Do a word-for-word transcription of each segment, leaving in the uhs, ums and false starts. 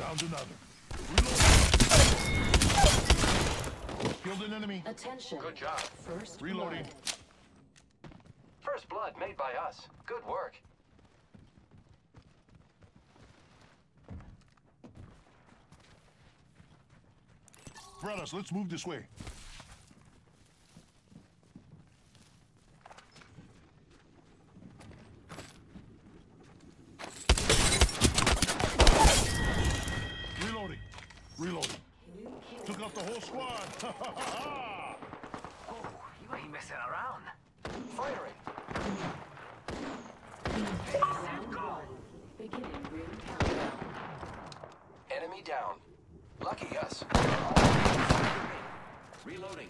Found another. Reloading. Killed an enemy. Attention. Good job. First Reloading. blood. First blood made by us. Good work. Brothers, let's move this way. Reloading. Reloading. Took out the whole squad. Oh, you ain't messing around. Firing. Round one. Beginning ring countdown. Enemy down. Lucky us. Reloading.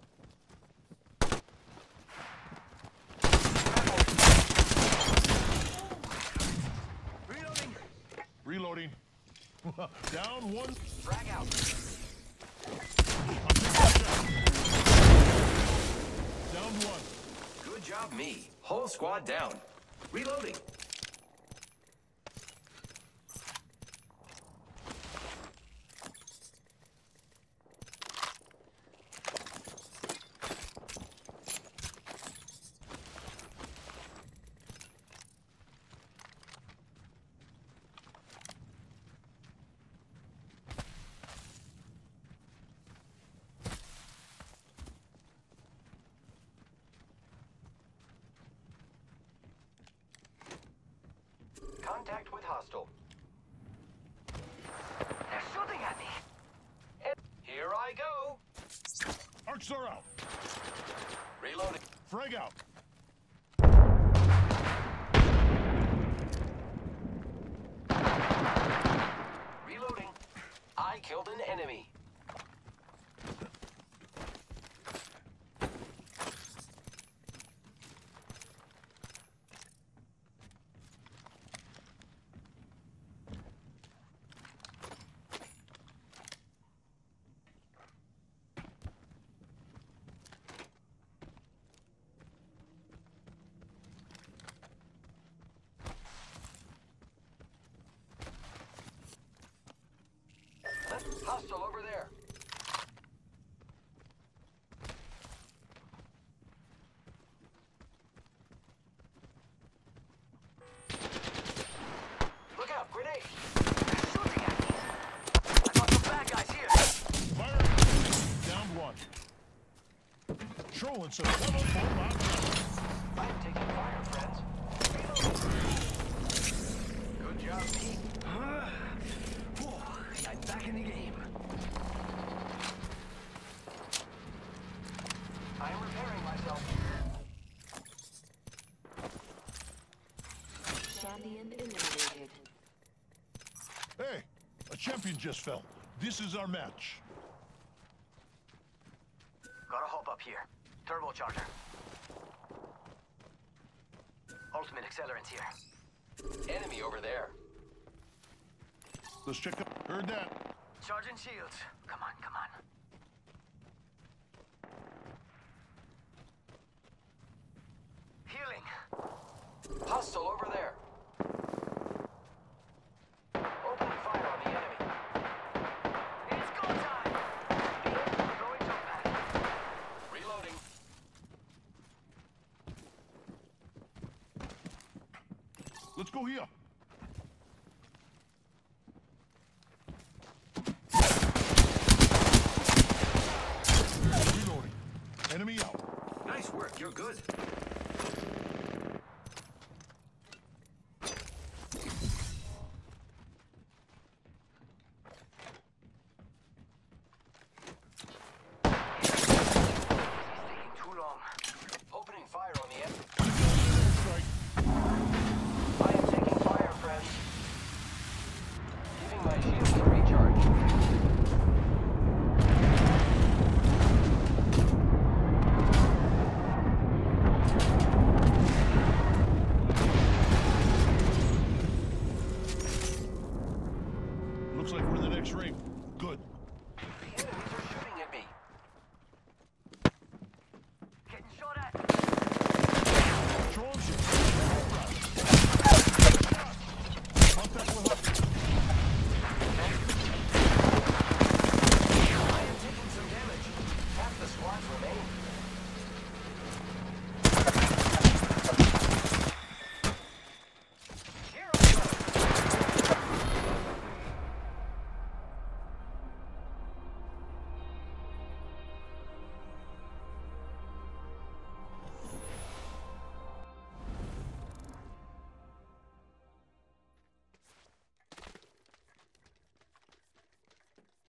Reloading. Reloading. Down one. Frag out. Down one. Good job, me. Whole squad down. Reloading. Contact with hostile. They're shooting at me. Here I go. Arcs are out. Reloading. Frag out. Reloading. I killed an enemy. Hostile over there. Look out, grenade. They're shooting at me. I got some bad guys here. Fire. Down one. Trolling some level for my friends. I'm taking fire, friends. Reloading. Good job, me. Whew, I'm back in the game. I'm repairing myself. Champion eliminated. Hey, a champion just fell. This is our match. Gotta hop up here. Turbocharger. Ultimate accelerant here. Enemy over there. Let's check up. Heard that. Charging shields. Come on, come on. Healing. Hostile over there. Opening fire on the enemy. It's go time. Throwing jump pad. Reloading. Let's go here. Reloading. Enemy out. Nice work, you're good.